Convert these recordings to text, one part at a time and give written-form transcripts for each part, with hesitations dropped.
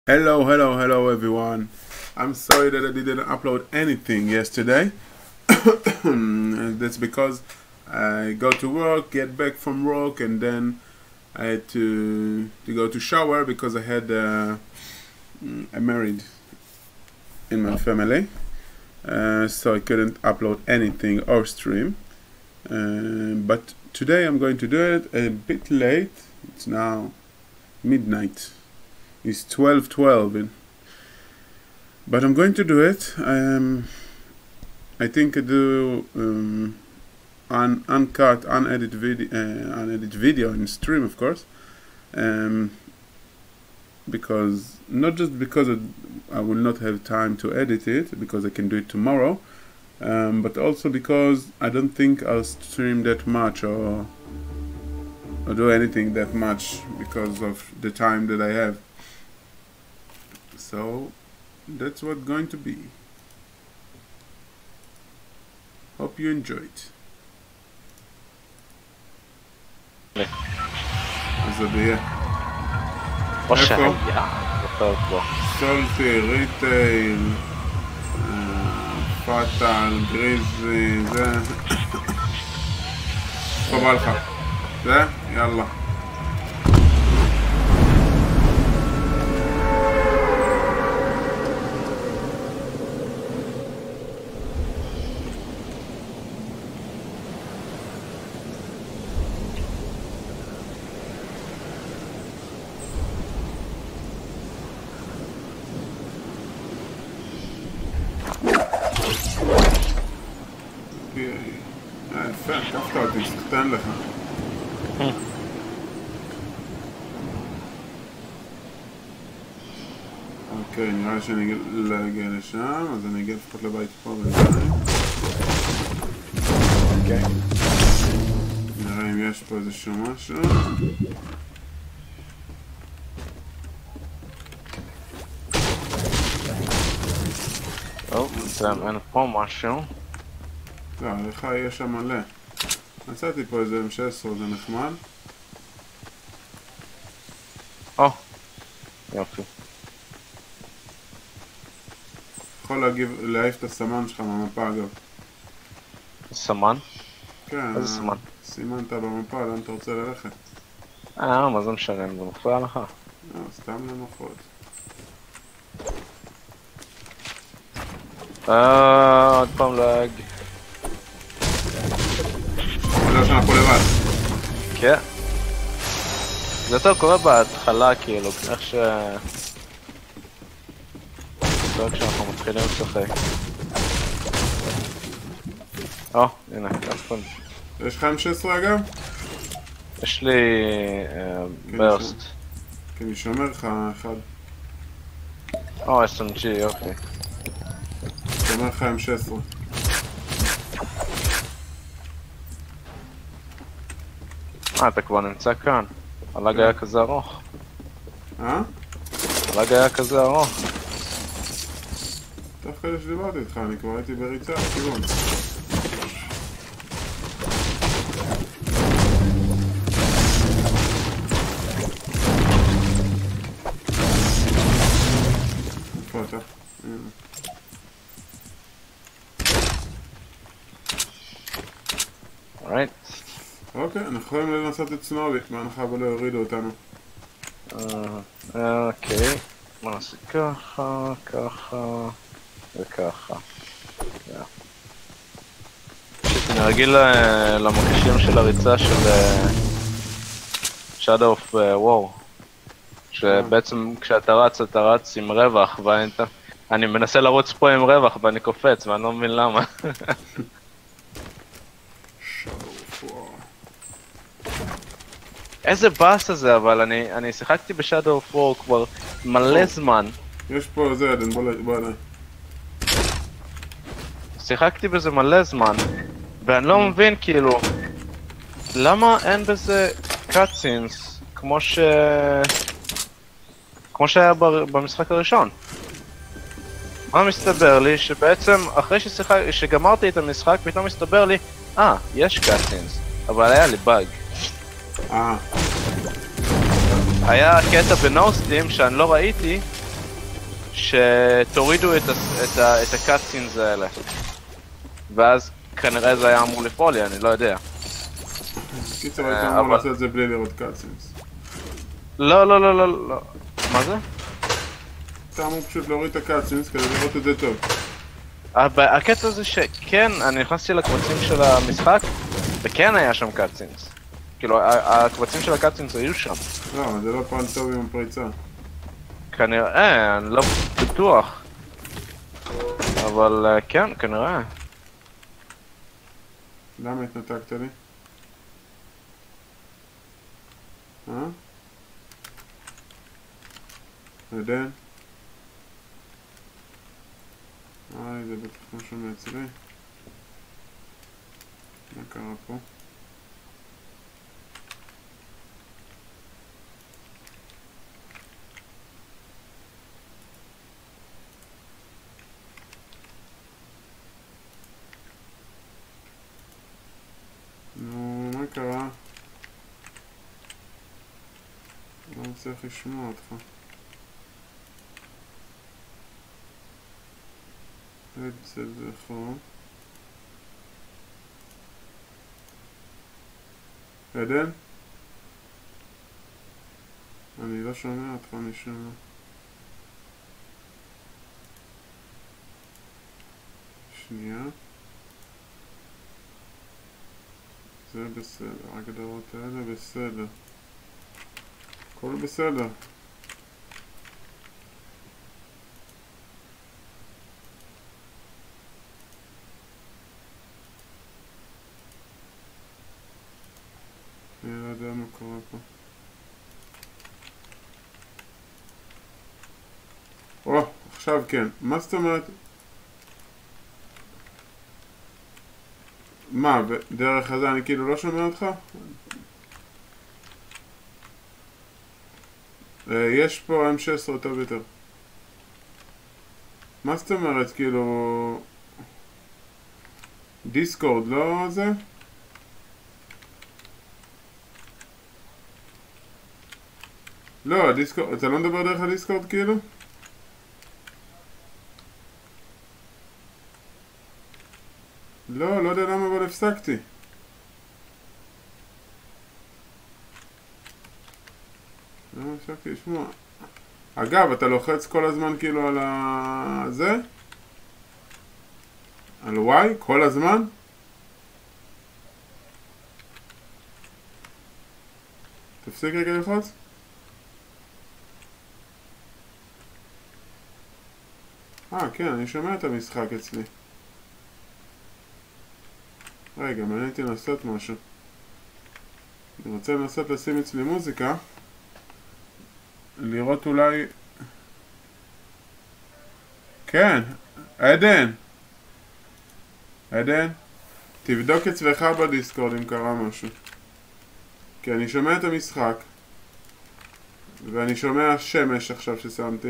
Hello everyone. I'm sorry that I didn't upload anything yesterday. That's because I go to work, get back from work, and then I had to go to shower because I had I married in my family, so I couldn't upload anything or stream. But today I'm going to do it a bit late. It's now midnight. It's 12:12, but I'm going to do it. I think I do uncut, unedited video in stream, of course, because not just because I will not have time to edit it, because I can do it tomorrow, but also because I don't think I'll stream that much or do anything that much because of the time that I have. So that's what's going to be. Hope you enjoy it. אז זה יהיה. או שהיה, יותר פה. סולטי, ריטייל, פאטל, גריזי, זה. חובה לך. זה? יאללה. יפה, קפת אותי, סחטן לך. אוקיי, נראה לי שאני לא אגיע לשם, אז אני אגיע לפחות לבית פה בינתיים. אוקיי. נראה אם יש פה איזשהו משהו. אין פה משהו. לא, לך יש שם מלא. מצאתי פה איזה M16, זה נחמד. יופי. יכול להעיף את הסמן שלך מהמפה אגב. סמן? כן. איזה סמן? סימנת במפה, לאן אתה רוצה ללכת? מה זה משנה, זה מפריע לך? סתם למפות. עוד פעם להג. לא שאנחנו פה לבד. כן. זה יותר קורה בהתחלה כאילו, איך ש... לא כשאנחנו מתחילים לשחק. הנה, כפון. יש לך M16 אגב? יש לי... ברסט. כן, אני שומר לך אחד. SMG, יופי. שומר לך M16. אתה כבר נמצא כאן. הלג היה כזה ארוך. הלג היה כזה ארוך. תוך כדי שדיברתי איתך, אני כבר הייתי בריצה, כיוון. איפה אתה? אורייט. אוקיי, אנחנו יכולים לנסות את סנובי, בהנחה ולא יורידו אותנו. אוקיי, בוא נעשה ככה, ככה וככה. אני רגיל למקשים של הריצה של Shadow of War, שבעצם כשאתה רץ, אתה רץ עם רווח, אני מנסה לרוץ פה עם רווח ואני קופץ ואני לא מבין למה. איזה באס הזה, אבל אני שיחקתי ב-Shadow of War כבר מלא זמן. יש פה זה, עדן, בוא אליי. שיחקתי בזה מלא זמן, ואני לא מבין כאילו למה אין בזה cutscenes כמו שהיה במשחק הראשון. מה מסתבר לי? שבעצם אחרי שגמרתי את המשחק פתאום מסתבר לי יש cutscenes, אבל היה לי באג. היה קטע בנוסטים שאני לא ראיתי, שתורידו את הקאטסינס האלה. ואז כנראה זה היה אמור לפעול לי, אני לא יודע. קיצר, היית אמור לעשות את זה בלי לראות קאטסינס. לא, לא, לא, לא, לא. מה זה? אתה אמור פשוט להוריד את הקאטסינס כדי לראות את זה טוב. הקטע זה שכן, אני נכנסתי לקבצים של המשחק, וכן היה שם קאטסינס. כאילו, הקבצים של הקאטסינס היו שם. לא, אבל זה לא פעל טוב עם הפריצה. כנראה, אני לא בטוח. אבל כן, כנראה. למה התנתקת לי? עדן? זה בטח משהו מאצלי. מה קרה פה? נו, מה קרה? לא מצליח לשמוע אותך. זה נכון. עדן? אני לא שומע אותך, אני שומע. שנייה. זה בסדר, ההגדרות האלה בסדר. הכל בסדר. אני לא יודע מה קורה פה. עכשיו כן. מה זאת אומרת? מה, בדרך הזה אני כאילו לא שומע אותך? יש פה M16 טוב יותר. מה זאת אומרת, כאילו... דיסקורד, לא זה? לא, דיסקורד, אתה לא מדבר דרך הדיסקורד כאילו? לא, לא יודע למה אבל הפסקתי. למה הפסקתי לשמוע? אגב, אתה לוחץ כל הזמן כאילו על זה? על Y? כל הזמן? תפסיק רגע ללחוץ? כן, אני שומע את המשחק אצלי. רגע, מעניין אותי לנסות משהו. אני רוצה לנסות לשים אצלי מוזיקה. לראות אולי... כן, עדן! עדן? תבדוק אצלך בדיסקורד אם קרה משהו. כי אני שומע את המשחק. ואני שומע שמש עכשיו ששמתי.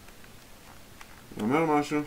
אומר משהו.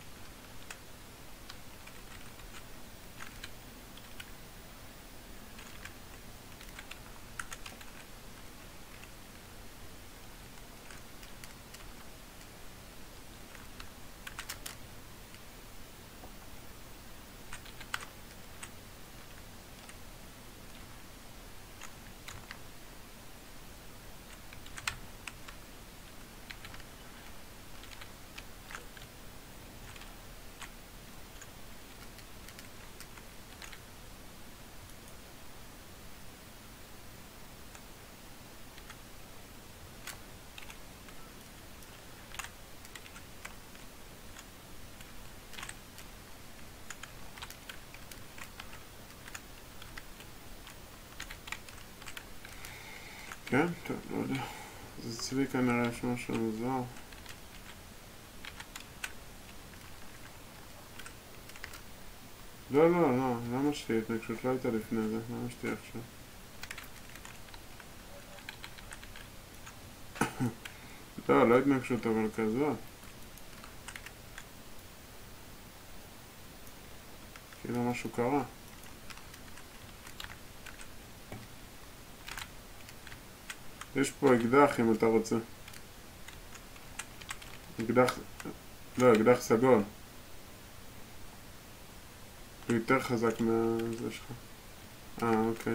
כן? טוב, לא יודע. אז אצלי כנראה יש משהו מוזר. לא, לא, לא. למה שתהיה התנגשות? לא הייתה לפני זה. למה שתהיה עכשיו? לא, לא התנגשות אבל כזאת. כאילו משהו קרה. יש פה אקדח אם אתה רוצה. אקדח... לא, אקדח סגול. הוא יותר חזק מהזה שלך. אוקיי.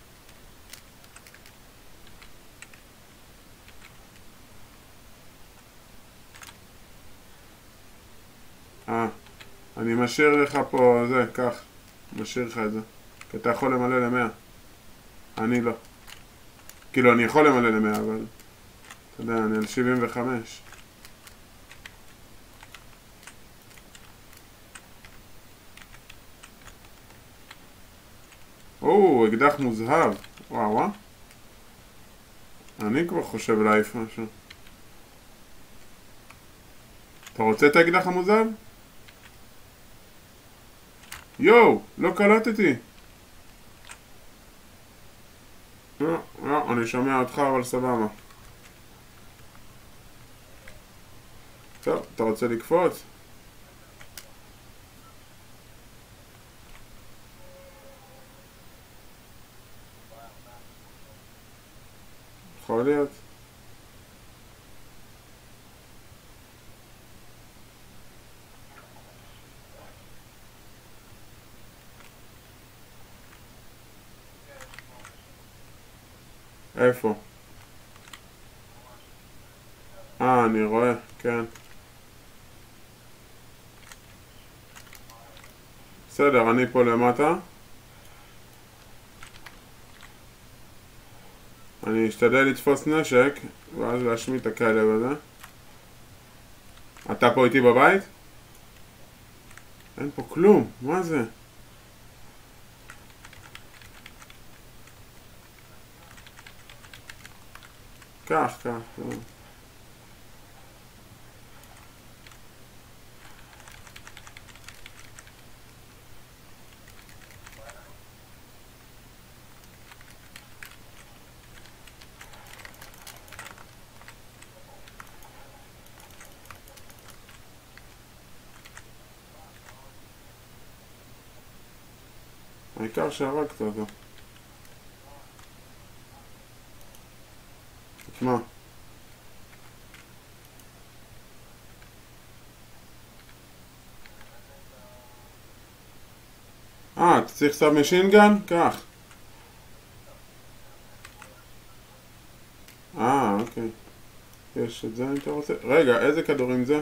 אני משאיר לך פה זה, קח. משאיר לך את זה. כי אתה יכול למלא ל-100. אני לא. כאילו, אני יכול למלא ל-100, אבל... אתה יודע, אני על 75. אקדח מוזהב. וואו. אני כבר חושב להעיף משהו. אתה רוצה את האקדח המוזהב? יואו, לא קלטתי. לא, אני שומע אותך, אבל סבבה. טוב, אתה רוצה לקפוץ? יכול להיות. איפה? אני רואה, כן. בסדר, אני פה למטה. אני אשתדל לתפוס נשק, ואז להשמיד את הכלב הזה. אתה פה איתי בבית? אין פה כלום, מה זה? קח. העיקר שהרגת אותו. מה? אתה צריך סאב משין גן? קח. אוקיי. יש את זה אם אתה רוצה. רגע, איזה כדורים זה?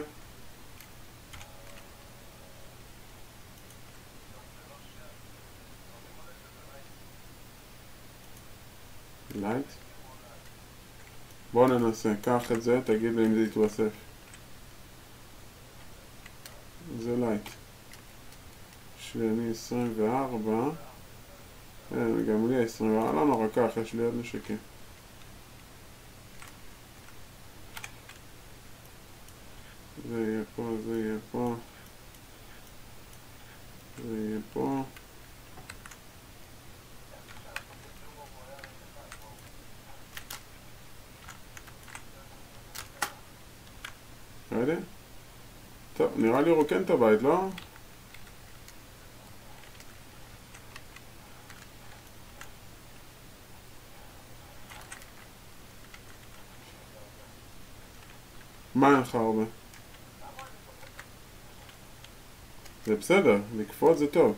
לייט? בוא ננסה, קח את זה, תגיד לי אם זה יתווסף. זה לייט. שלי 24. גם לי 24. לא נורא, קח, יש לי עוד נשקים. זה יהיה פה, זה יהיה פה. זה יהיה פה. ראיתי? טוב, נראה לי רוקן את הבית, לא? מה אין לך הרבה? זה בסדר, לקפוץ זה טוב.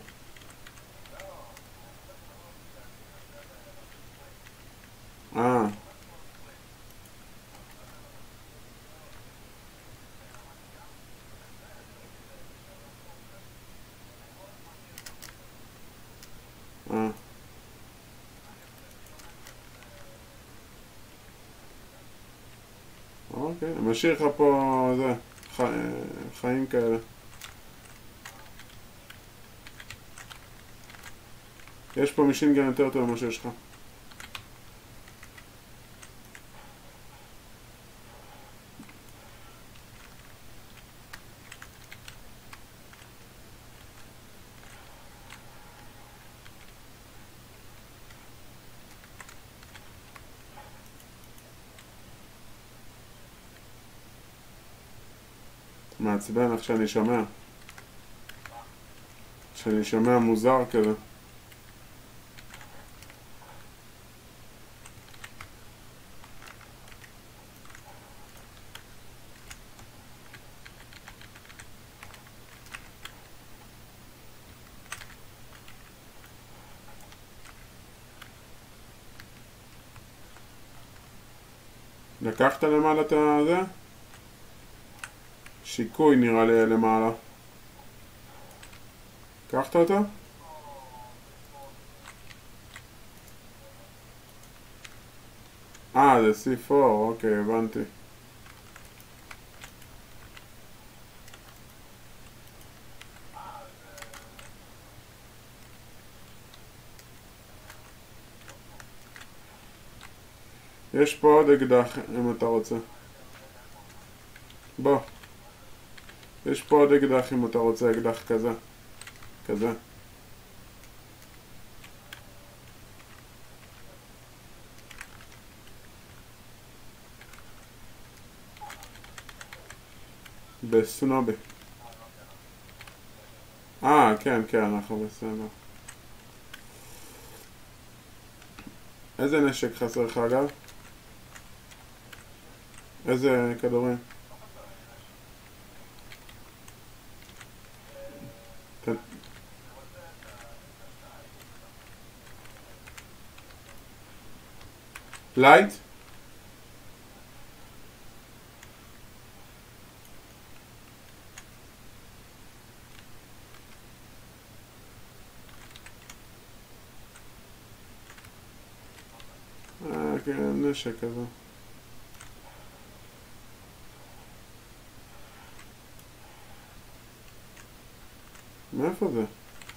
אוקיי, אני משאיר לך פה זה, חיים כאלה. יש פה משינגן יותר טוב ממה שיש לך. מעצבן איך שאני שומע. שאני שומע מוזר כזה. לקחת למעלה את זה? שיקוי נראה לי למעלה. לקחת אותו? זה C4, אוקיי, הבנתי. יש פה עוד אקדח אם אתה רוצה. בוא. יש פה עוד אקדח אם אתה רוצה, אקדח כזה. כזה. בסונובי. כן, אנחנו בסדר. איזה נשק חסר לך אגב? איזה כדורים? לייט? כן, נשק כזה. מאיפה זה?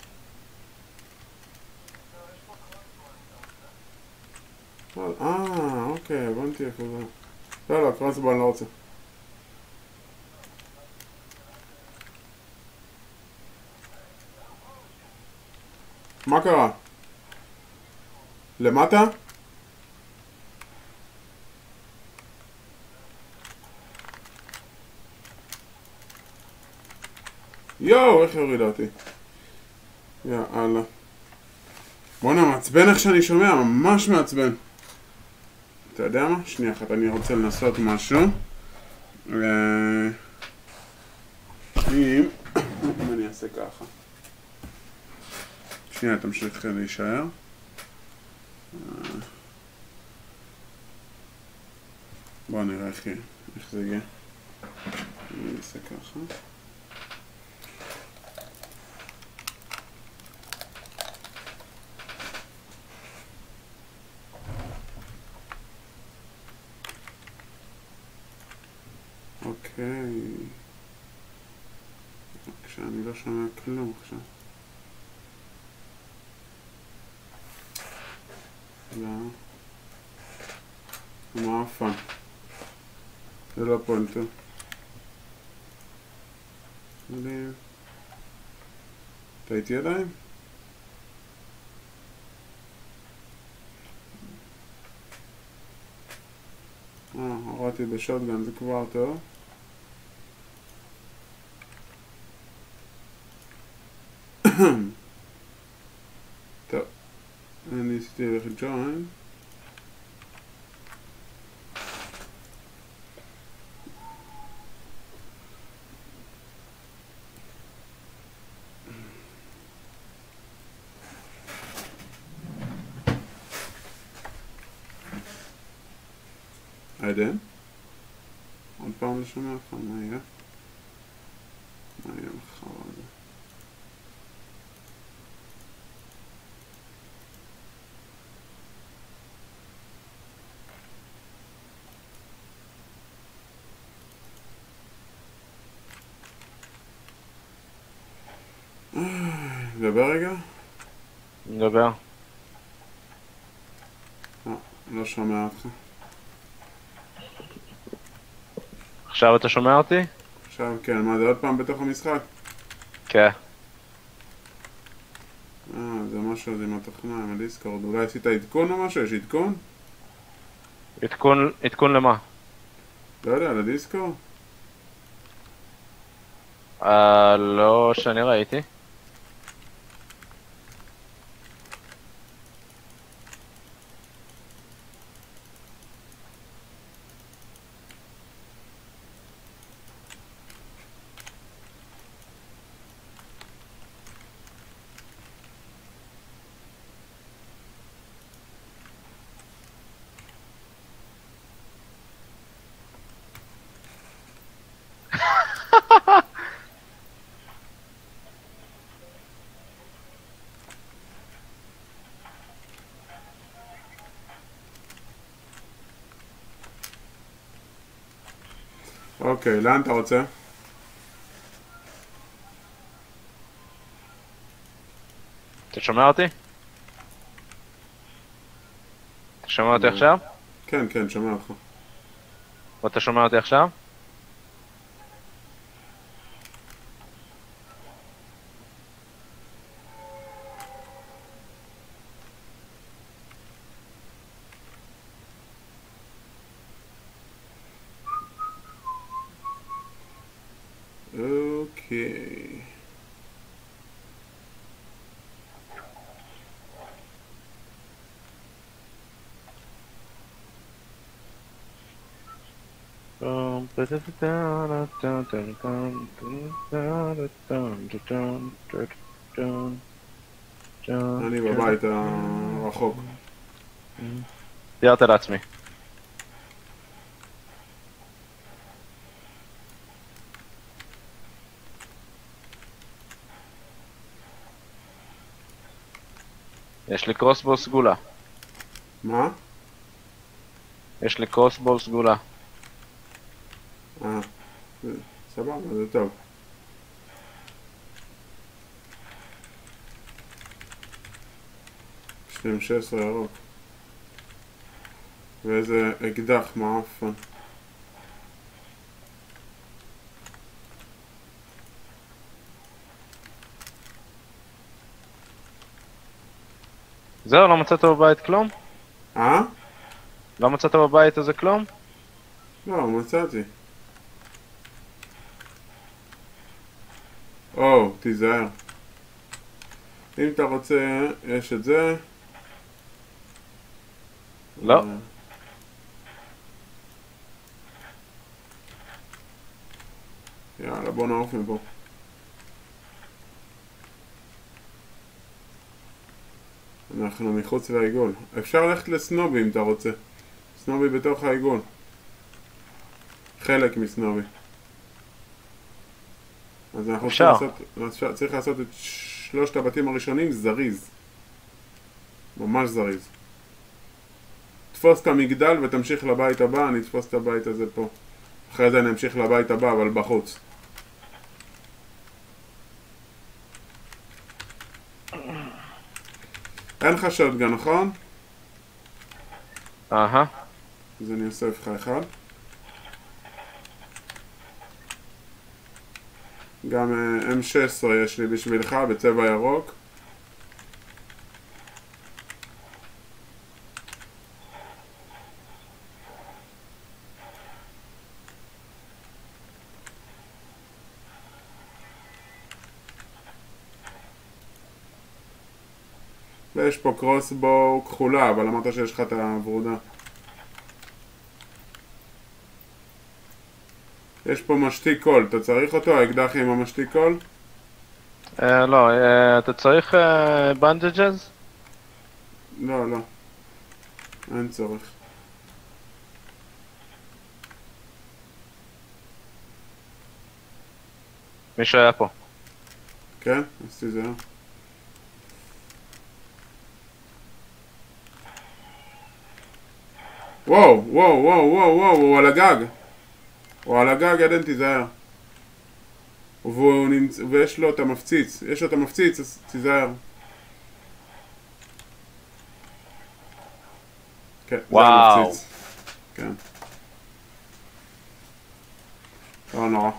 אוקיי, הבנתי איפה זה. לא, קרוסבו אני לא רוצה. מה קרה? למטה? יואו, איך יורידה אותי? יאללה. בוא'נה, מעצבן איך שאני שומע, ממש מעצבן. אתה יודע מה? שנייה אחת, אני רוצה לנסות משהו. אם אני אעשה ככה. שנייה, תמשיך להישאר. בואו נראה איך זה יהיה. אני אעשה ככה. אוקיי. כשאני לא שומע כלום עכשיו. לא. מעפן. זה לא פונטו. אתה איתי עדיין? הורדתי בשוטגן, זה כבר טוב. טוב, אני עשיתי לך ג'וין. עדן? עוד פעם לשמוע לך, מה יהיה? מה יהיה מחר הזה? נדבר רגע? נדבר. לא שומע אותך. עכשיו אתה שומע אותי? עכשיו כן, מה זה עוד פעם בתוך המשחק? כן. זה משהו עם התוכנה, עם הדיסקורד. אולי עשית עדכון או משהו? יש עדכון? עדכון למה? לא יודע, לדיסקורד? לא שאני ראיתי. אוקיי, לאן אתה רוצה? אתה שומע אותי? אתה שומע אותי עכשיו? כן, כן, שומע אותך. ואתה שומע אותי עכשיו? אוקיי. אני בבית הרחוק. תיארת לעצמי. יש לי קרוסבו סגולה. מה? יש לי קרוסבו סגולה. סבבה, זה טוב. יש לי 16 ירוק. ואיזה אקדח מעפן. זהו, לא מצאת בבית כלום? אה? לא מצאת בבית הזה כלום? לא, מצאתי. או, תיזהר. אם אתה רוצה, יש את זה. לא. יאללה, בוא נעוף מפה. אנחנו מחוץ לעיגול. אפשר ללכת לסנובי אם אתה רוצה. סנובי בתוך העיגול. חלק מסנובי. אז אנחנו צריך לעשות את 3 הבתים הראשונים זריז. ממש זריז. תפוס את המגדל ותמשיך לבית הבא, אני אתפוס את הבית הזה פה. אחרי זה נמשיך לבית הבא, אבל בחוץ. אין לך שוטגן, נכון? אהה. אז אני אוסף לך אחד. גם M16 יש לי בשבילך בצבע ירוק. ויש פה קרוסבו כחולה, אבל אמרת שיש לך את הוורודה. יש פה משתיק קול, אתה צריך אותו? האקדח עם המשתיק קול? לא, אתה צריך בנדג'ז? לא, לא. אין צורך. מישהו היה פה. כן? אז תיזהר. וואו, וואו, וואו, וואו, וואו, הוא על הגג. הוא על הגג, עדן תיזהר. ויש לו את המפציץ. יש לו את המפציץ, אז תיזהר. כן, וואו. זה המפציץ. כן. לא נורא.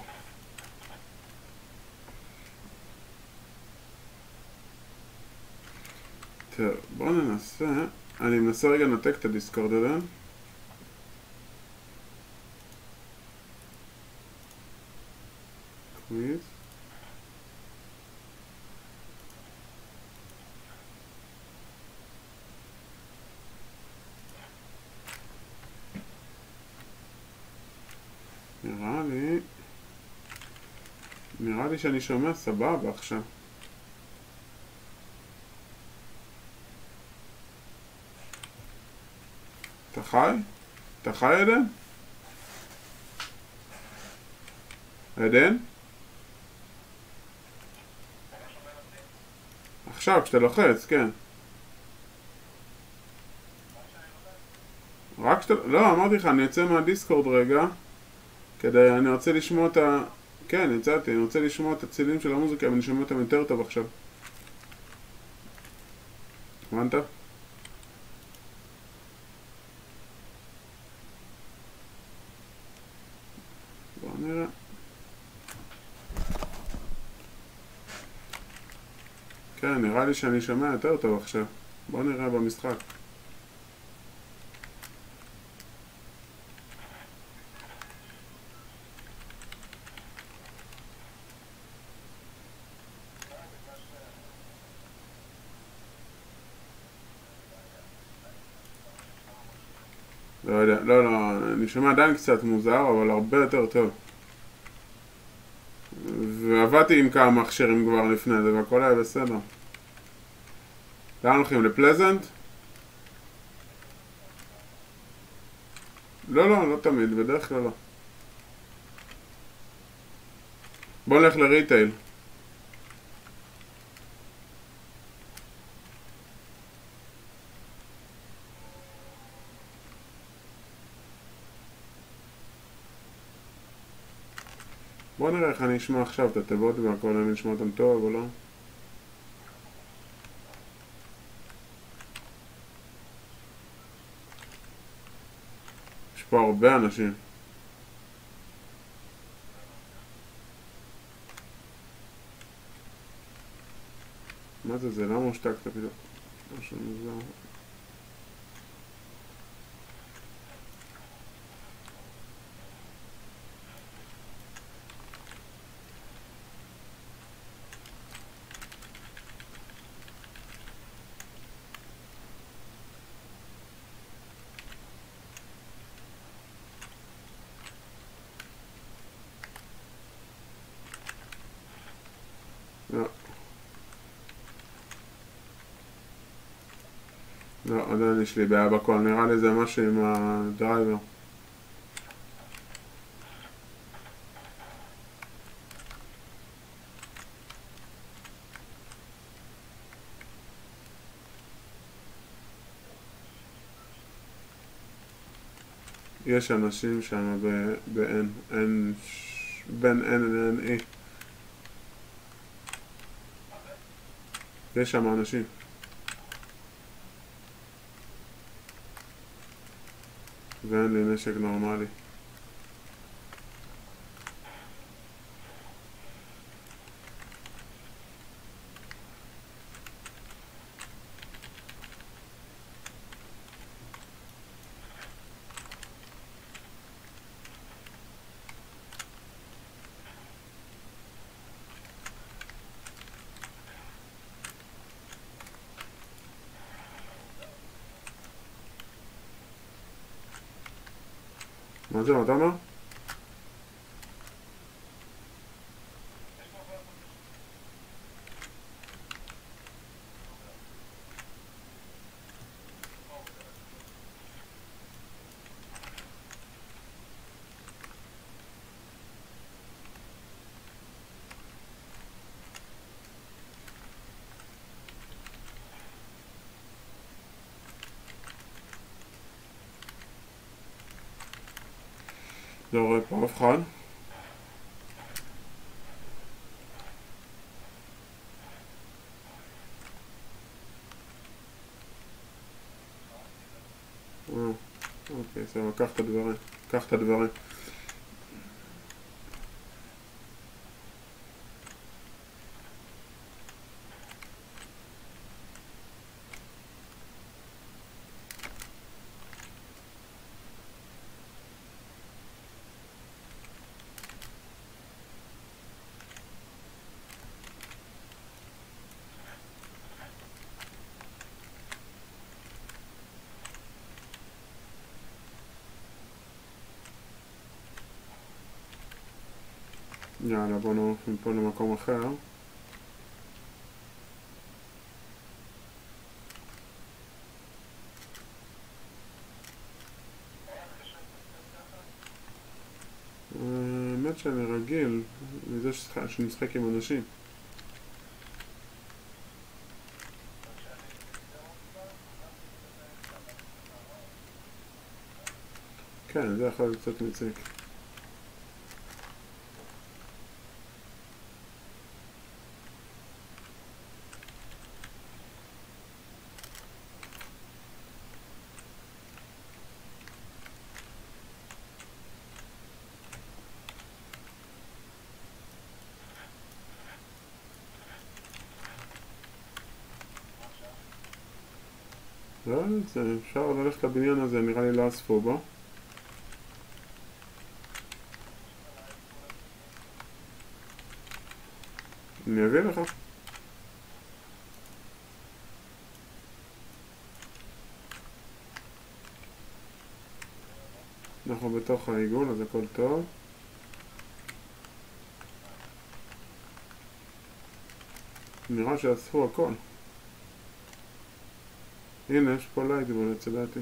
טוב, בואו ננסה. אני מנסה רגע לנתק את הדיסקורד הזה. קוויז. נראה לי שאני שומע סבבה עכשיו. אתה חי? אתה חי עדן? עדן? עכשיו כשאתה לוחץ, כן. רק כשאתה... לא, אמרתי לך, אני יוצא מהדיסקורד רגע אני רוצה לשמוע את ה... כן, יצאתי, אני רוצה לשמוע את הצילים של המוזיקה, ואני שומע אותם יותר טוב עכשיו. הבנת? בוא נראה. כן, נראה לי שאני שומע יותר טוב עכשיו. בוא נראה במשחק. לא יודע, לא, אני שומע עדיין קצת מוזר, אבל הרבה יותר טוב. ועבדתי עם כמה מכשירים כבר לפני זה, והכל היה בסדר. לאן הולכים? לפלזנט? לא תמיד, בדרך כלל לא. בוא נלך לריטייל. בוא נראה איך אני אשמע עכשיו את התיבות והכל, אני אשמע אותם טוב או לא. יש פה הרבה אנשים. מה זה? זה למה הושתקת פתאום? משהו מוזר. לא, עדיין יש לי בעיה בכל, נראה לי זה משהו עם הדרייבר. יש אנשים שם ב-N, בין N ל-N-E. יש שם אנשים. ואין לי נשק נורמלי. מה זה? מה אתה אומר? לא רואה פה אף אחד. אוקיי, סבבה, קח את הדברים. יאללה, בוא נעוף מפה למקום אחר. האמת שאני רגיל מזה שאני משחק עם אנשים. כן, זה יכול להיות קצת מציק. לא, אפשר ללכת לבניין הזה, נראה לי לא אספו בו. אני אביא לך. אנחנו בתוך העיגול, אז הכל טוב. נראה שאספו הכל. הנה, יש פה לייט בולט, ידעתי.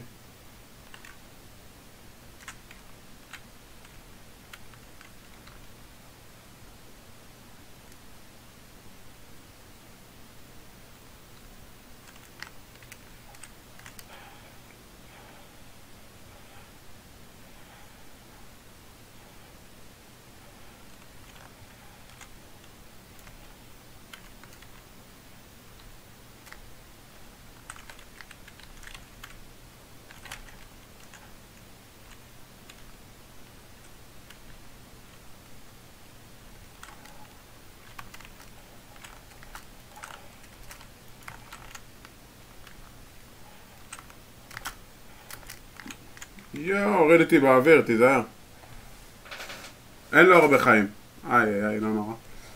הוריד אותי באוויר, תיזהר. אין לו הרבה חיים. איי, לא נורא.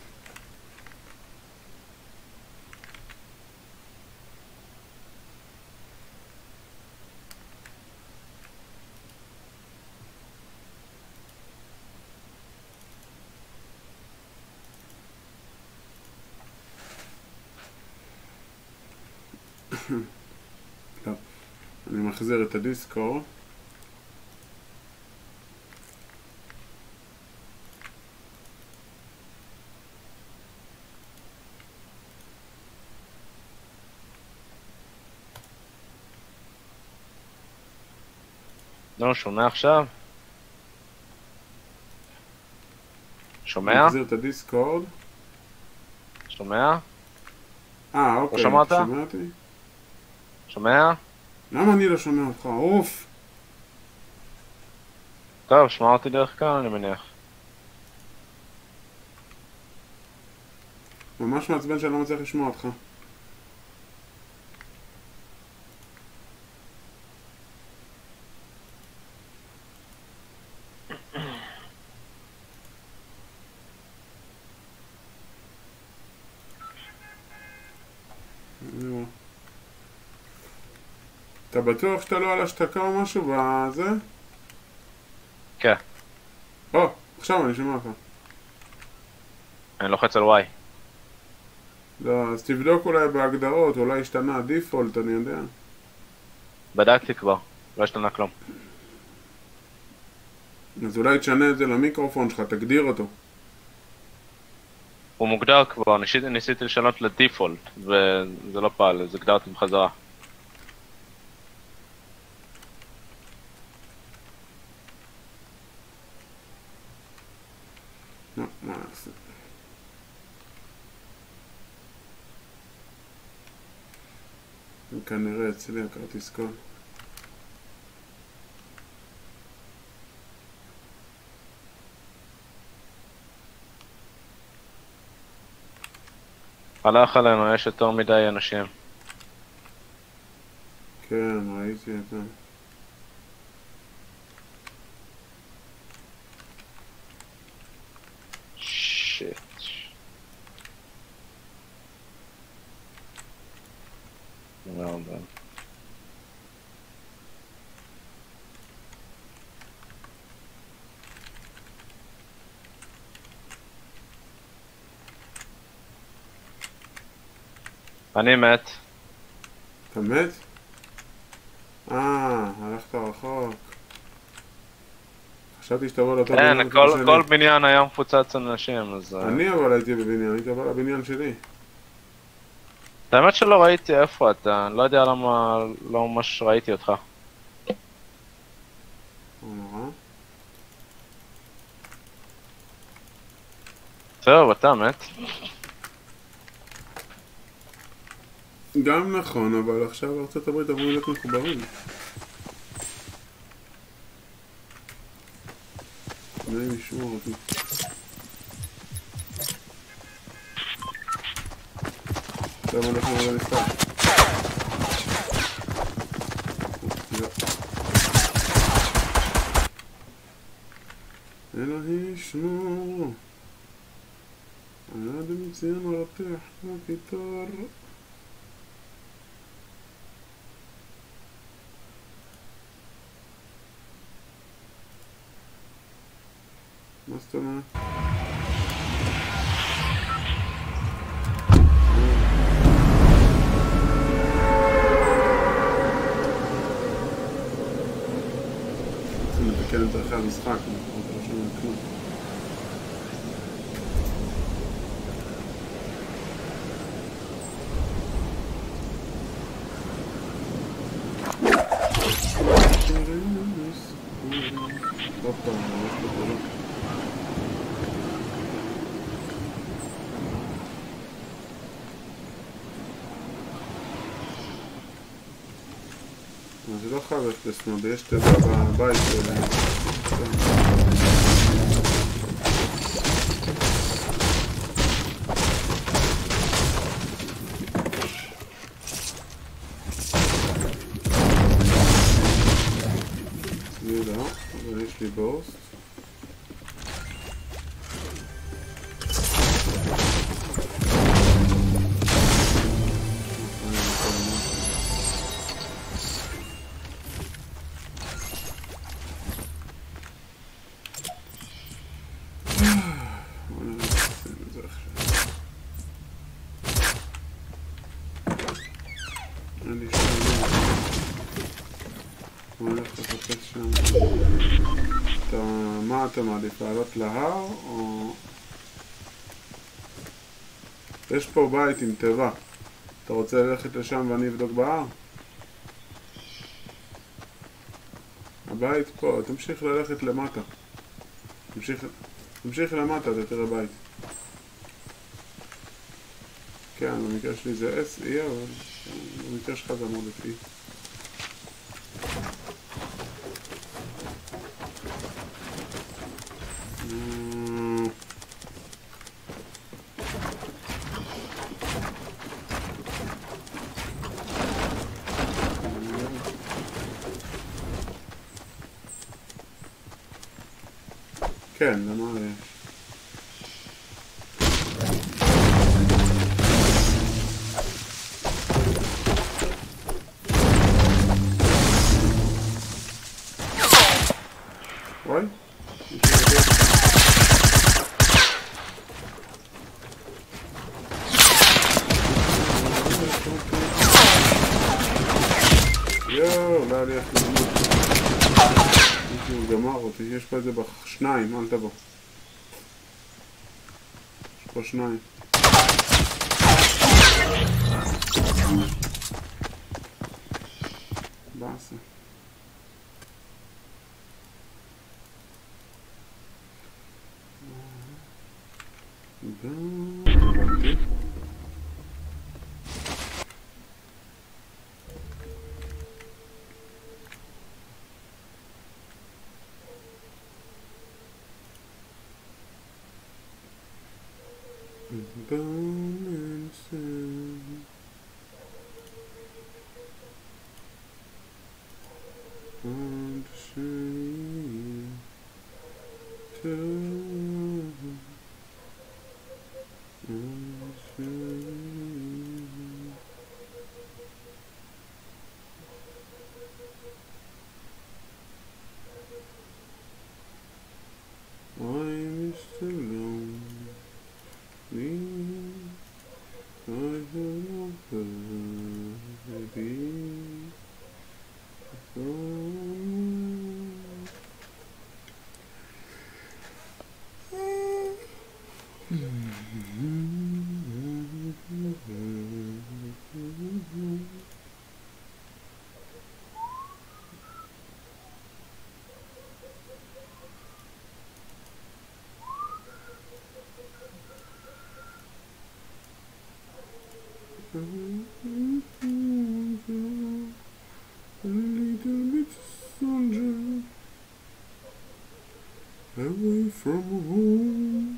טוב, אני מחזיר את הדיסקור. לא, שומע עכשיו? שומע? מחזיר את הדיסקורד. שומע? אוקיי. לא שמעת? שמעתי? שומע? למה אני לא שומע אותך? אוף! טוב, שמע אותי דרך כאן אני מניח. ממש מעצבן שאני לא מצליח לשמוע אותך. אתה בטוח שאתה לא על השתקה או משהו בזה? כן. עכשיו אני שומע אותך. אני לוחץ על Y. לא, אז תבדוק אולי בהגדרות, אולי השתנה דיפולט, אני יודע. בדקתי כבר, לא השתנה כלום. אז אולי תשנה את זה למיקרופון שלך, תגדיר אותו. הוא מוגדר כבר, ניסיתי לשנות לדיפולט, וזה לא פעל, אז הגדרתי בחזרה. לא, מה נעשה? כנראה אצלי הכרטיס קול. הלך עלינו, יש יותר מדי אנשים. כן, ראיתי את זה. שיט. מאוד. אני מת. אתה מת? הלכת רחוק. חשבתי שתבוא לאותו בניין כמו שלי. כל בניין היה מפוצץ אנשים, אז... אני אבל הייתי בבניין, הייתי בא לבניין שלי. האמת שלא ראיתי איפה אתה, אני לא יודע למה לא ממש ראיתי אותך. נורא. טוב, אתה מת. גם נכון, אבל עכשיו ארצות הברית אמורים להיות מחוברים. נעים לשמור אותי. למה אנחנו לא נפתח? לא. אלוהי שמור עד מציון רתח וכיתר. מה זאת אומרת? צריכים לתקן את דרכי המשחק, אנחנו לא שומעים כלום. הופה, ממש בגדול. זה לא חייב ללכת לשמאל, יש תיבה בבית שלהם. זה לא, אבל יש לי בורסט. מה אתה מעדיף? לעלות להר או... יש פה בית עם תיבה. אתה רוצה ללכת לשם ואני אבדוק בהר? הבית פה, תמשיך ללכת למטה. תמשיך למטה, אתה תראה בית. כן, במקרה שלי זה S, E, אבל במקרה שלך זה אמור להיות E. כן, למה יש? וואי? יואו, לא היה לי איך למות. מישהו גמר אותי, יש פה את זה בשניים, אל תבוא. יש פה שניים. באסה. הבנתי. Bone and sand on the shade to I'm still alone. A little bit sunshine away from home.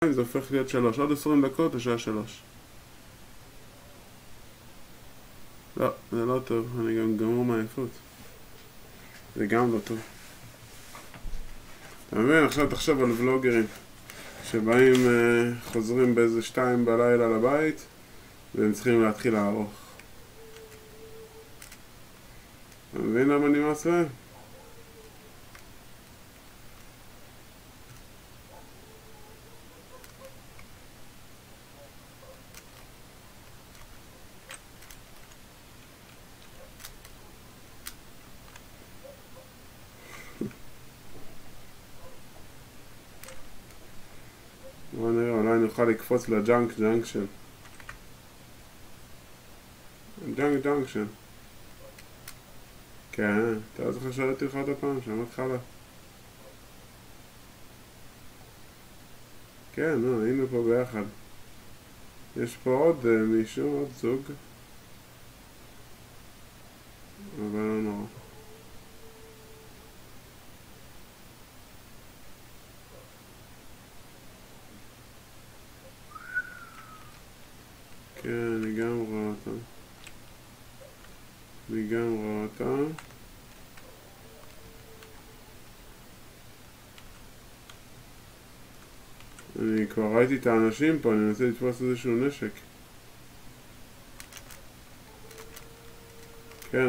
זה הופך להיות 3. עוד 20 דקות השעה 3. לא, זה לא טוב, אני גם גמור מעייפות. זה גם לא טוב. אתה מבין? עכשיו תחשוב על ולוגרים שבאים, חוזרים באיזה 2 בלילה לבית והם צריכים להתחיל לערוך. אתה מבין למה נמאס להם? בוא נראה, אולי נוכל לקפוץ לג'אנק ג'אנקשן. ג'אנק ג'אנקשן. כן, אתה זוכר שאלתי לך עוד הפעם, שמעת לך עליו. כן, היינו פה ביחד. יש פה עוד מישהו, עוד זוג. אבל לא נורא. כן, אני גם רואה אותם. אני גם רואה אותם. אני כבר ראיתי את האנשים פה, אני מנסה לתפוס איזשהו נשק. כן,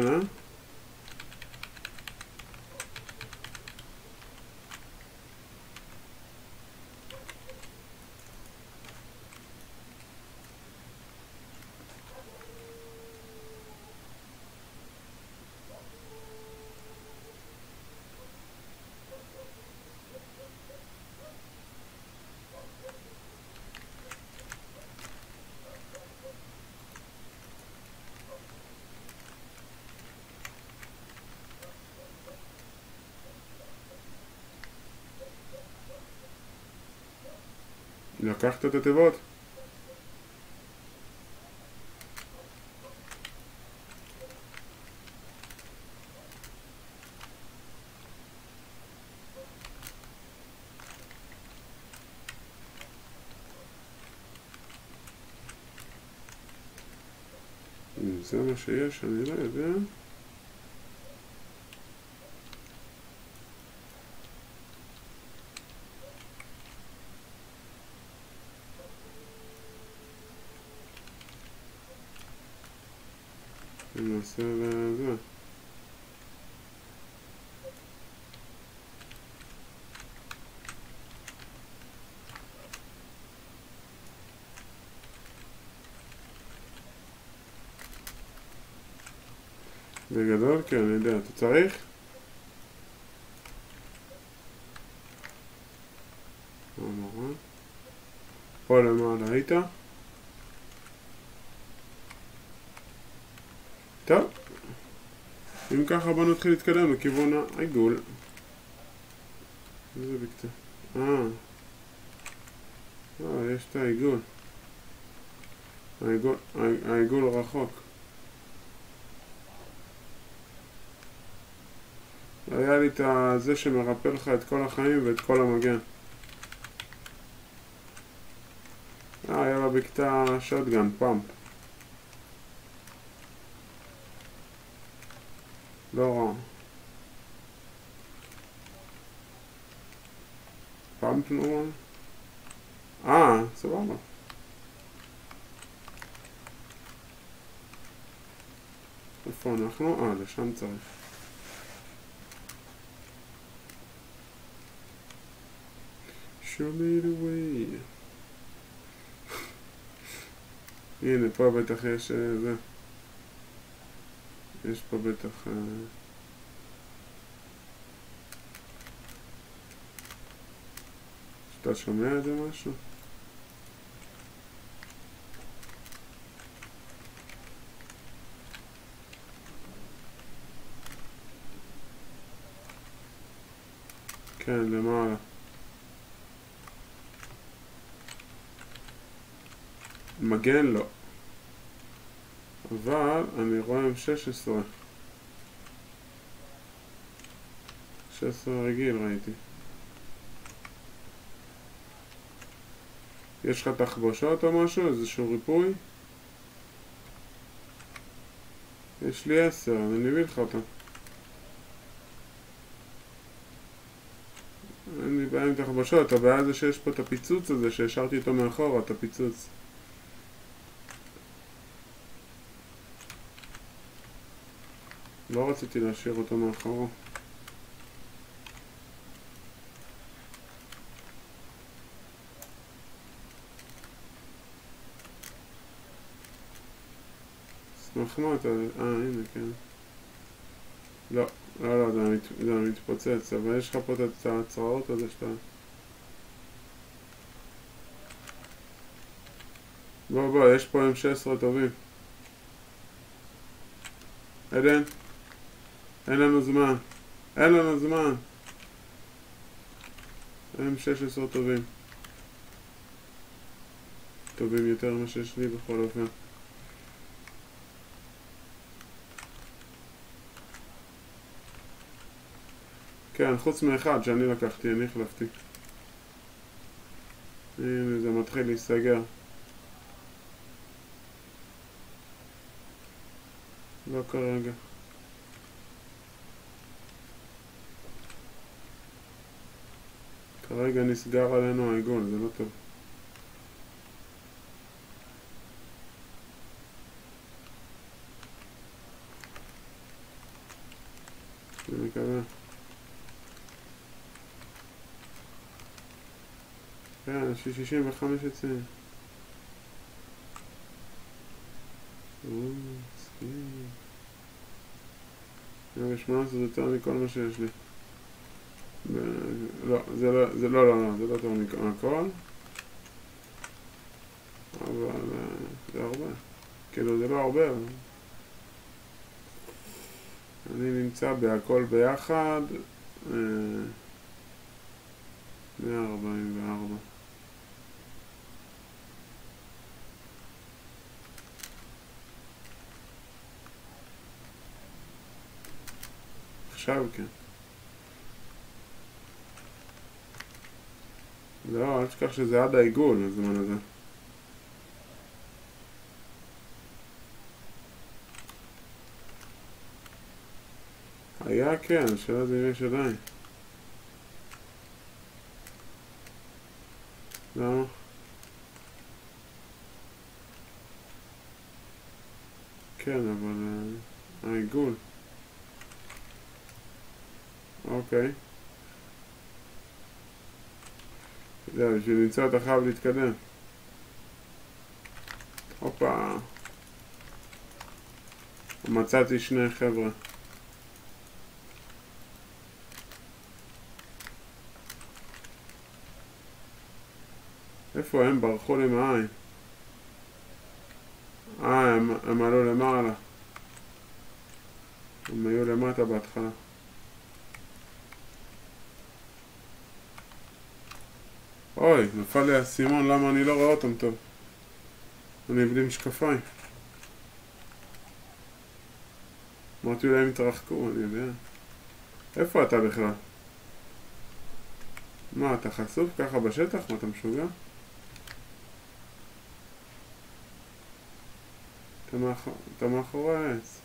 לקחת את התיבות? אם זה מה שיש, אני לא יודע. ננסה לזה. בגדול, כן, אני יודע. אתה צריך? פה למעלה היית? טוב, אם ככה בוא נתחיל להתקדם לכיוון העיגול. איזה בקטע? יש את העיגול. העיגול רחוק. היה לי את זה שמרפא לך את כל החיים ואת כל המגן. היה לה בקטע שוטגן, פאמפ. לא רע. פאמפ נורא. סבבה. איפה אנחנו? לשם צריך. Show me the way. הנה, פה בטח יש זה. יש פה בטח שאתה שומע את זה משהו? כן, למעלה. מגן לא. אבל אני רואה עם 16. 16 רגיל ראיתי. יש לך תחבושות או משהו? איזשהו ריפוי? יש לי 10, אני אביא לך אותה. אין לי בעיה עם תחבושות, הבעיה זה שיש פה את הפיצוץ הזה שהשארתי אותו מאחורה, את הפיצוץ. לא רציתי להשאיר אותו מאחורה. סמך מה אתה... הנה, כן. לא, זה מתפוצץ, אבל יש לך פה את ההצרעות הזה שאתה... בוא, יש פה M16 טובים. עדן, אין לנו זמן. M16 טובים. טובים יותר ממה שיש לי בכל אופן. כן, חוץ מאחד שאני לקחתי, אני החלפתי. הנה, זה מתחיל להיסגר. לא כרגע. כרגע נסגר עלינו העיגול, זה לא טוב. אני מקווה. כן, יש לי 65 עצים. סכים. 118 זה יותר מכל מה שיש לי. לא, זה לא יותר מכל. אבל זה הרבה. כאילו זה לא הרבה, אבל... אני נמצא בהכל ביחד 144. עכשיו כן. לא, אל תשכח שזה עד העיגול הזמן הזה. היה כן, השאלה זה אם יש עדיין. למה? כן, אבל העיגול. אוקיי. זהו, בשביל למצוא אתה חייב להתקדם. הופה. מצאתי שני חבר'ה. איפה הם? ברחו לי מהעין. הם עלו למעלה. הם היו למטה בהתחלה. אוי, נפל לי הסימון, למה אני לא רואה אותם טוב? אני בלי משקפיים. אמרתי אולי הם התרחקו, אני יודע. איפה אתה בכלל? מה, אתה חשוף ככה בשטח? מה, אתה משוגע? אתה מאחורי העץ.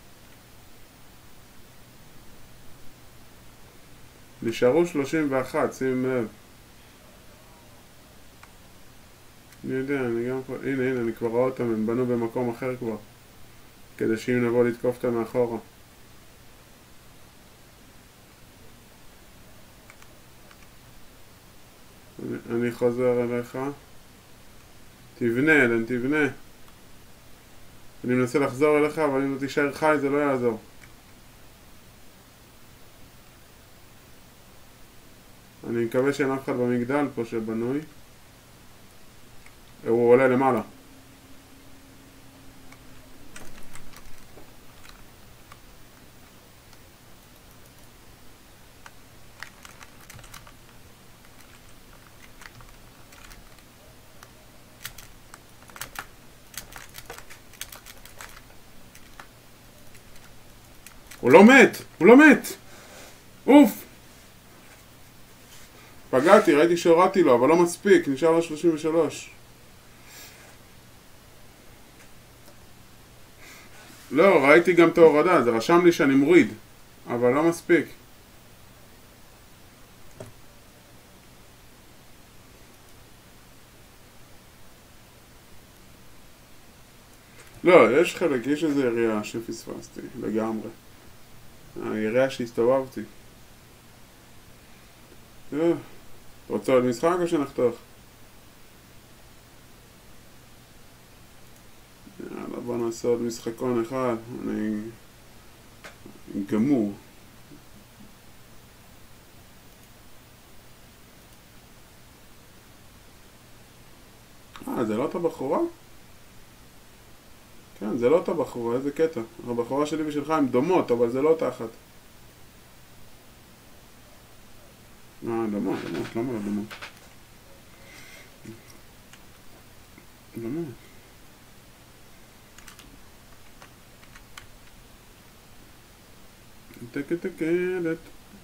נשארו 31, שים לב. אני יודע, אני גם פה... הנה, אני כבר רואה אותם, הם בנו במקום אחר כבר. כדי שאם נבוא לתקוף אותם מאחורה. אני חוזר אליך. תבנה, אלן, תבנה. אני מנסה לחזור אליך, אבל אם לא תישאר חי זה לא יעזור. אני מקווה שאין אף אחד במגדל פה שבנוי. הוא עולה למעלה. הוא לא מת! אוף! פגעתי, ראיתי שהורדתי לו, אבל לא מספיק, נשאר לו 33. לא, ראיתי גם את ההורדה, זה רשם לי שאני מוריד, אבל לא מספיק. לא, יש חלק, יש איזה יריעה שפספסתי לגמרי. היריעה שהסתובבתי. רוצה עוד משחק או שנחתוך? יאללה, בוא נעשה עוד משחקון אחד. אני גמור. זה לא אותה בחורה? כן, זה לא אותה בחורה, איזה קטע. הבחורה שלי ושלך הן דומות, אבל זה לא אותה אחת. דומות, למה לא דומות? דומות. תקת.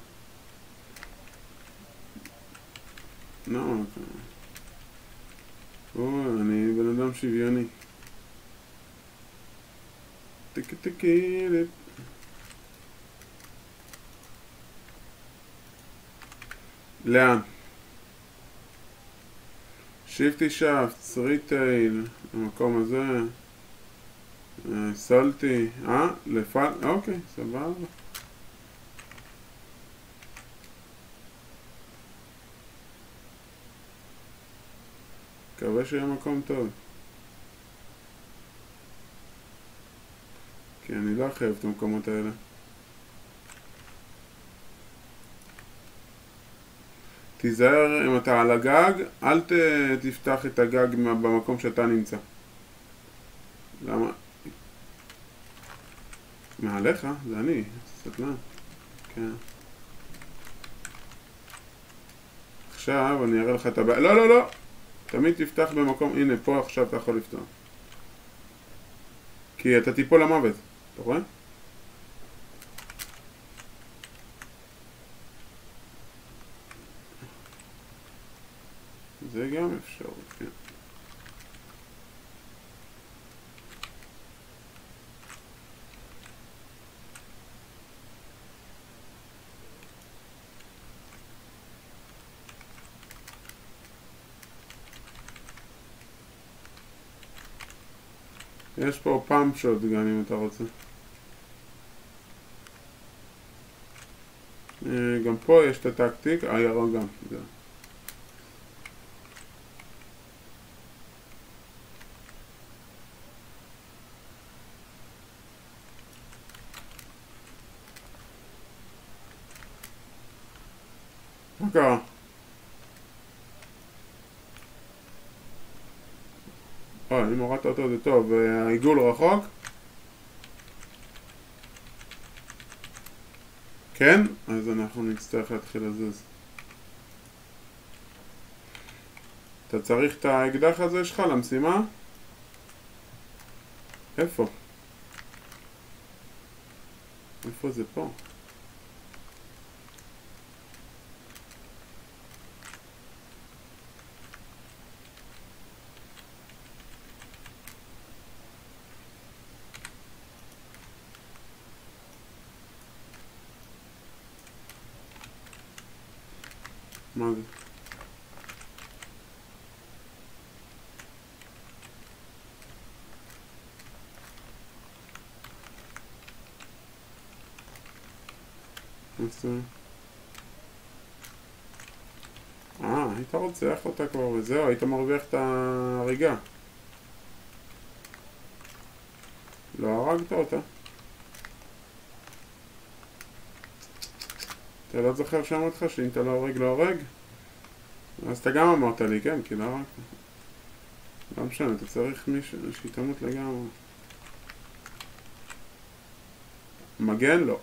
אני בן אדם שוויוני. תקת. לאן? שיפטי שפט, ריטייל, המקום הזה, סולטי, אוקיי, סבבה. מקווה שיהיה מקום טוב. כי אני לא חייב את המקומות האלה. תיזהר אם אתה על הגג, אל תפתח את הגג במקום שאתה נמצא. למה? מעליך? זה אני, סטלן. כן. עכשיו אני אראה לך את הבעיה. לא! תמיד תפתח במקום, הנה פה עכשיו אתה יכול לפתוח. כי אתה תיפול למוות, אתה רואה? זה גם אפשרות, כן. יש פה פאמפ שוט גם אם אתה רוצה. גם פה יש את הטקטיק, הירוק גם. מה קרה? אם הורדת אותו זה טוב, העיגול רחוק? כן? אז אנחנו נצטרך להתחיל לזוז. אתה צריך את האקדח הזה שלך למשימה? איפה? איפה זה פה? מה זה? היית רוצח אותה כבר וזהו, היית מרוויח את ההריגה. לא הרגת אותה. אתה לא זוכר שאמרת לך שאם אתה לא הורג, לא הורג? אז אתה גם אמרת לי, כן, כי לא הרגת. לא משנה, אתה צריך מישהו שתמות לגמרי. מגן? לא.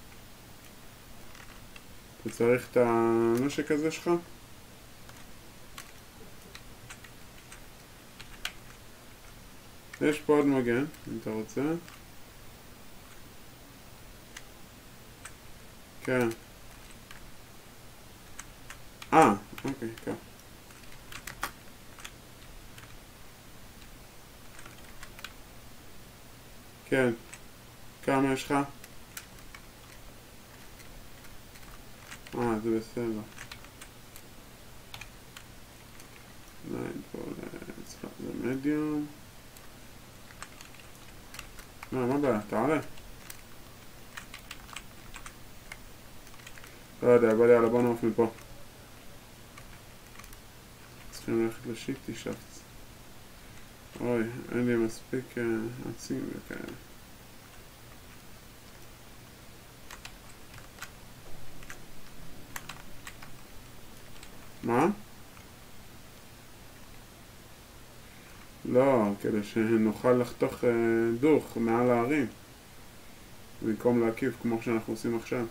אתה צריך את הנשק הזה שלך? יש פה עוד מגן, אם אתה רוצה. כן. אוקיי, כך. כן. כמה יש לך? זה בסדר. זה מדיום. מה בעיה? תעלה. לא יודע, בא לי על הבוא נעוף מפה. צריכים ללכת לשיקטי שפץ. אוי, אין לי מספיק עצים וכאלה. מה? לא, כדי שנוכל לחתוך דוך מעל הערים במקום להקיף כמו שאנחנו עושים עכשיו.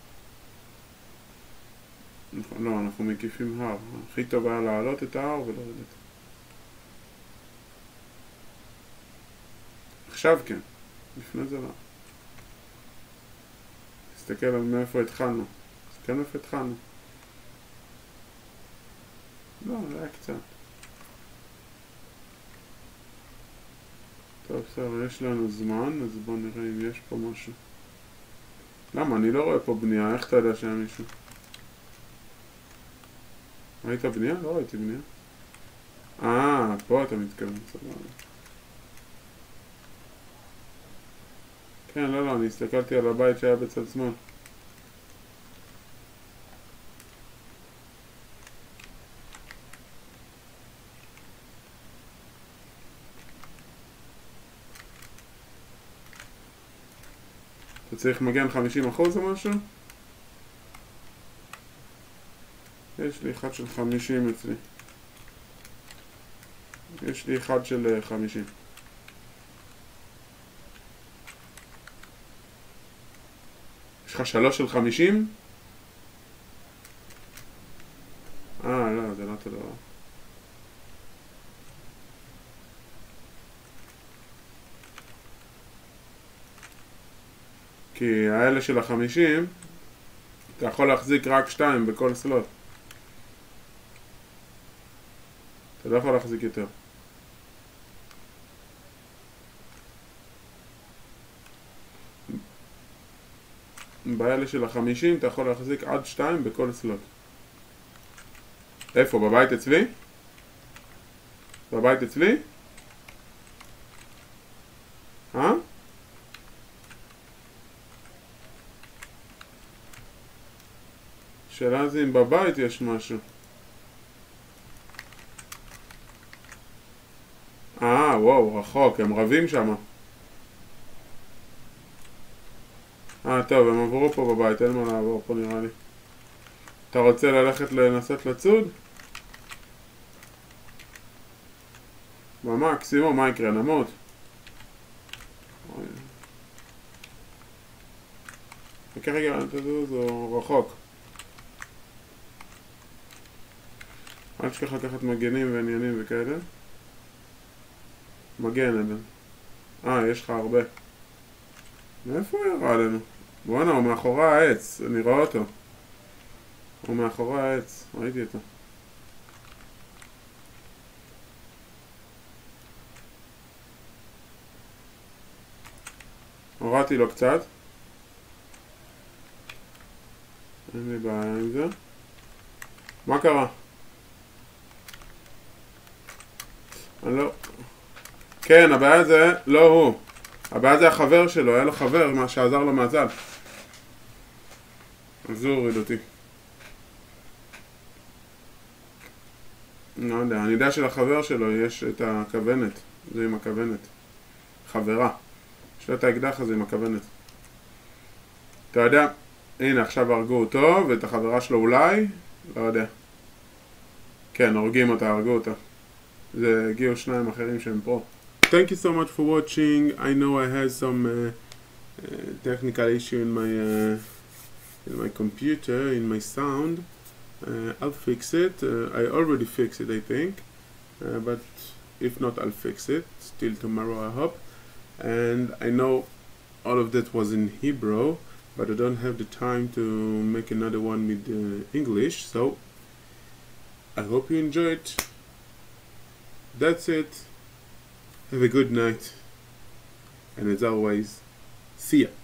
לא, אנחנו מקיפים הר. הכי טוב היה לעלות את ההר ולרדת. עכשיו כן, לפני זה לא. תסתכל על מאיפה התחלנו. תסתכל מאיפה התחלנו. לא, זה היה קצת. טוב, בסדר, יש לנו זמן, אז בואו נראה אם יש פה משהו. למה? אני לא רואה פה בנייה, איך אתה יודע שהיה מישהו? ראית בנייה? לא ראיתי בנייה. פה אתה מתכוון, סבבה. כן, לא, אני הסתכלתי על הבית שהיה בצד שמאל. אתה צריך מגן 50% או משהו? יש לי אחד של 50 אצלי. יש לי אחד של 50. יש לך 3 של 50? לא, זה לא אותו דבר. כי האלה של 50 אתה יכול להחזיק רק 2 בכל סלוט. אתה לא יכול להחזיק יותר. באלה של 50 אתה יכול להחזיק עד 2 בכל סלוט. איפה? בבית אצלי? בבית אצלי? שאלה זה אם בבית יש משהו. וואו, רחוק, הם רבים שם. טוב, הם עברו פה בבית, אין מה לעבור פה נראה לי. אתה רוצה ללכת לנסות לצוד? במקסימום, מה יקרה? נמות. רגע, זה רחוק. אל תשכח לקחת מגנים ועניינים וכאלה. מגן אבן. יש לך הרבה. מאיפה הוא יראה עלינו? בואנה, הוא מאחורי העץ, אני רואה אותו. הוא מאחורי העץ, ראיתי אותו. הורדתי לו קצת. אין לי בעיה עם זה. מה קרה? אני לא... כן, הבעיה זה לא הוא. הבעיה זה החבר שלו, היה לו חבר מה שעזר לו מהצד. אז הוא הוריד אותי. לא יודע, אני יודע שלחבר שלו יש את הכוונת. זה עם הכוונת. חברה. יש לו את האקדח הזה עם הכוונת. אתה יודע, הנה עכשיו הרגו אותו ואת החברה שלו אולי, לא יודע. כן, הורגים אותה, הרגו אותה. זה הגיעו שניים אחרים שהם פרו. Thank you so much for watching. I know I had some technical issue in my computer, in my sound. I'll fix it. I already fixed it, I think. But if not, I'll fix it. Still tomorrow, I hope. And I know all of that was in Hebrew, but I don't have the time to make another one with English. So I hope you enjoyed. That's it. Have a good night. And as always, See ya.